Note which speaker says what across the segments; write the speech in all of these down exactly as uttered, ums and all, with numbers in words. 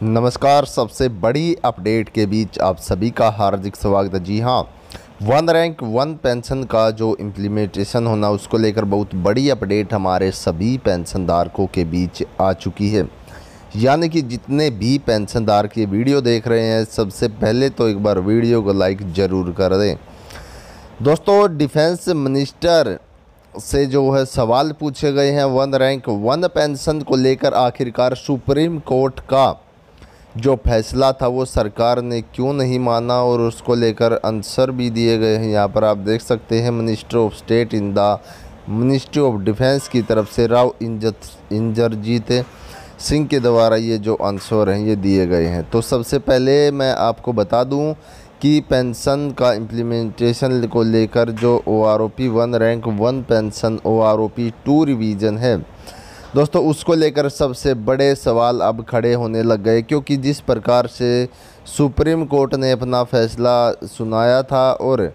Speaker 1: नमस्कार। सबसे बड़ी अपडेट के बीच आप सभी का हार्दिक स्वागत है। जी हाँ, वन रैंक वन पेंशन का जो इम्प्लीमेंटेशन होना उसको लेकर बहुत बड़ी अपडेट हमारे सभी पेंशनधारकों के बीच आ चुकी है। यानी कि जितने भी पेंशनधारक ये वीडियो देख रहे हैं, सबसे पहले तो एक बार वीडियो को लाइक ज़रूर कर दें। दोस्तों, डिफेंस मिनिस्टर से जो है सवाल पूछे गए हैं वन रैंक वन पेंशन को लेकर। आखिरकार सुप्रीम कोर्ट का जो फैसला था वो सरकार ने क्यों नहीं माना, और उसको लेकर आंसर भी दिए गए हैं। यहाँ पर आप देख सकते हैं, minister of state in the ministry of defence की तरफ से राव इंद्रजीत सिंह के द्वारा ये जो आंसर हैं ये दिए गए हैं। तो सबसे पहले मैं आपको बता दूं कि पेंशन का इम्प्लीमेंटेशन को लेकर जो O R O P one rank one pension O R O P two revision है दोस्तों, उसको लेकर सबसे बड़े सवाल अब खड़े होने लग गए। क्योंकि जिस प्रकार से सुप्रीम कोर्ट ने अपना फैसला सुनाया था और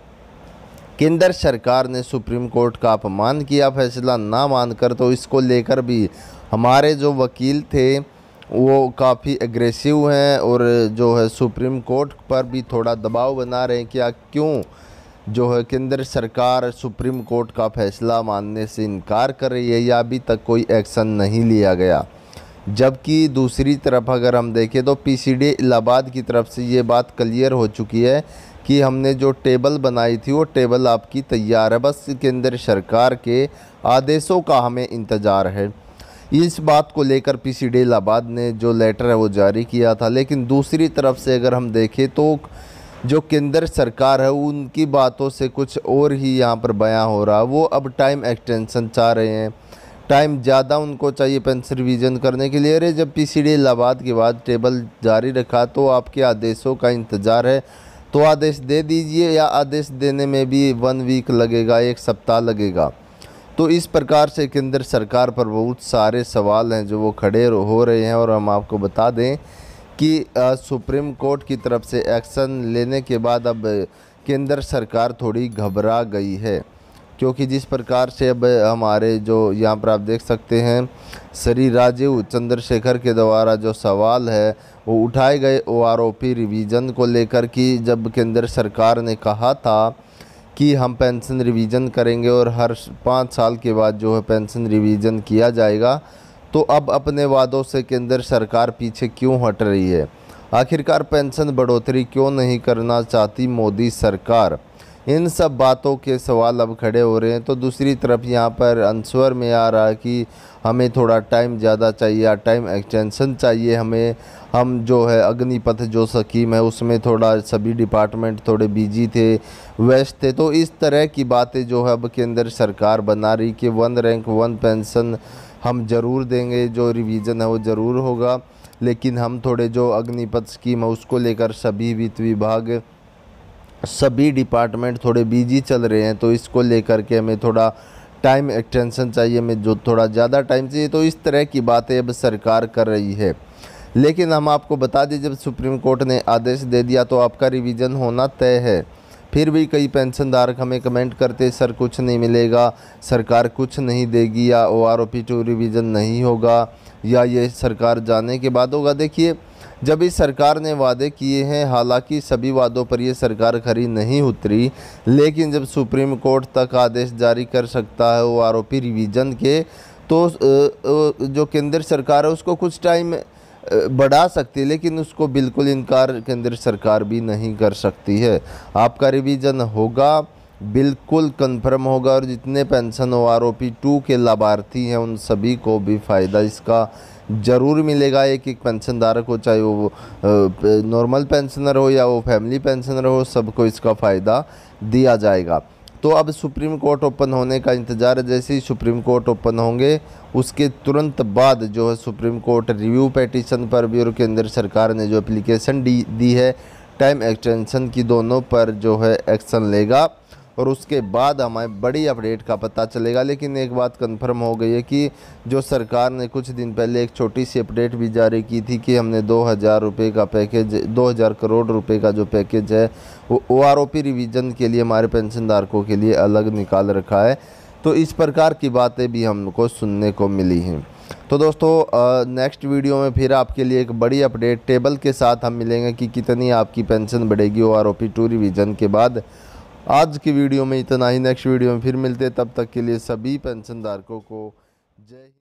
Speaker 1: केंद्र सरकार ने सुप्रीम कोर्ट का अपमान किया फैसला ना मानकर, तो इसको लेकर भी हमारे जो वकील थे वो काफ़ी एग्रेसिव हैं और जो है सुप्रीम कोर्ट पर भी थोड़ा दबाव बना रहे हैं कि क्यों जो है केंद्र सरकार सुप्रीम कोर्ट का फैसला मानने से इनकार कर रही है या अभी तक कोई एक्शन नहीं लिया गया। जबकि दूसरी तरफ अगर हम देखें तो पी सी डी इलाहाबाद की तरफ से ये बात क्लियर हो चुकी है कि हमने जो टेबल बनाई थी वो टेबल आपकी तैयार है, बस केंद्र सरकार के आदेशों का हमें इंतज़ार है। इस बात को लेकर पी सी डी इलाहाबाद ने जो लेटर है वो जारी किया था। लेकिन दूसरी तरफ से अगर हम देखें तो जो केंद्र सरकार है उनकी बातों से कुछ और ही यहाँ पर बयां हो रहा है। वो अब टाइम एक्सटेंशन चाह रहे हैं, टाइम ज़्यादा उनको चाहिए पेंशन रिवीजन करने के लिए। अरे जब पी सी डी इलाहाबाद के बाद टेबल जारी रखा तो आपके आदेशों का इंतज़ार है, तो आदेश दे दीजिए, या आदेश देने में भी वन वीक लगेगा, एक सप्ताह लगेगा। तो इस प्रकार से केंद्र सरकार पर बहुत सारे सवाल हैं जो वो खड़े हो रहे हैं। और हम आपको बता दें कि सुप्रीम कोर्ट की तरफ से एक्शन लेने के बाद अब केंद्र सरकार थोड़ी घबरा गई है। क्योंकि जिस प्रकार से अब हमारे जो यहाँ पर आप देख सकते हैं श्री राजीव चंद्रशेखर के द्वारा जो सवाल है वो उठाए गए O R O P revision को लेकर, कि जब केंद्र सरकार ने कहा था कि हम पेंशन रिवीजन करेंगे और हर पाँच साल के बाद जो है पेंशन रिवीजन किया जाएगा, तो अब अपने वादों से केंद्र सरकार पीछे क्यों हट रही है? आखिरकार पेंशन बढ़ोतरी क्यों नहीं करना चाहती मोदी सरकार? इन सब बातों के सवाल अब खड़े हो रहे हैं। तो दूसरी तरफ यहाँ पर आंसर में आ रहा है कि हमें थोड़ा टाइम ज़्यादा चाहिए, टाइम एक्सटेंशन चाहिए हमें। हम जो है अग्निपथ जो स्कीम है उसमें थोड़ा सभी डिपार्टमेंट थोड़े बिजी थे, व्यस्त थे। तो इस तरह की बातें जो है अब केंद्र सरकार बना रही कि वन रैंक वन पेंशन हम ज़रूर देंगे, जो रिवीजन है वो ज़रूर होगा। लेकिन हम थोड़े जो अग्निपथ स्कीम है उसको लेकर सभी वित्त विभाग सभी डिपार्टमेंट थोड़े बिजी चल रहे हैं, तो इसको लेकर के हमें थोड़ा टाइम एक्सटेंशन चाहिए, हमें जो थोड़ा ज़्यादा टाइम चाहिए। तो इस तरह की बातें अब सरकार कर रही है। लेकिन हम आपको बता दें, जब सुप्रीम कोर्ट ने आदेश दे दिया तो आपका रिवीजन होना तय है। फिर भी कई पेंशनधारक हमें कमेंट करते सर कुछ नहीं मिलेगा, सरकार कुछ नहीं देगी, या O R O P two revision नहीं होगा, या ये सरकार जाने के बाद होगा। देखिए, जब इस सरकार ने वादे किए हैं, हालांकि सभी वादों पर ये सरकार खरी नहीं उतरी, लेकिन जब सुप्रीम कोर्ट तक आदेश जारी कर सकता है O R O P revision के, तो जो केंद्र सरकार है उसको कुछ टाइम बढ़ा सकती है, लेकिन उसको बिल्कुल इनकार केंद्र सरकार भी नहीं कर सकती है। आपका रिवीजन होगा, बिल्कुल कंफर्म होगा, और जितने pension O R O P two के लाभार्थी हैं उन सभी को भी फ़ायदा इसका ज़रूर मिलेगा। एक एक पेंशनधारक हो, चाहे वो नॉर्मल पेंशनर हो या वो फैमिली पेंशनर हो, सबको इसका फ़ायदा दिया जाएगा। तो अब सुप्रीम कोर्ट ओपन होने का इंतज़ार है। जैसे ही सुप्रीम कोर्ट ओपन होंगे उसके तुरंत बाद जो है सुप्रीम कोर्ट रिव्यू पेटिशन पर भी और केंद्र सरकार ने जो एप्लीकेशन दी दी है टाइम एक्सटेंशन की, दोनों पर जो है एक्शन लेगा, और उसके बाद हमें बड़ी अपडेट का पता चलेगा। लेकिन एक बात कंफर्म हो गई है कि जो सरकार ने कुछ दिन पहले एक छोटी सी अपडेट भी जारी की थी कि हमने दो हज़ार रुपये का पैकेज, दो हज़ार करोड़ रुपए का जो पैकेज है वो O R O P revision के लिए हमारे पेंशनधारकों के लिए अलग निकाल रखा है। तो इस प्रकार की बातें भी हमको सुनने को मिली हैं। तो दोस्तों नेक्स्ट वीडियो में फिर आपके लिए एक बड़ी अपडेट टेबल के साथ हम मिलेंगे कि कितनी आपकी पेंशन बढ़ेगी O R O P two revision के बाद। आज की वीडियो में इतना ही, नेक्स्ट वीडियो में फिर मिलते हैं, तब तक के लिए सभी पेंशन धारकों को जय।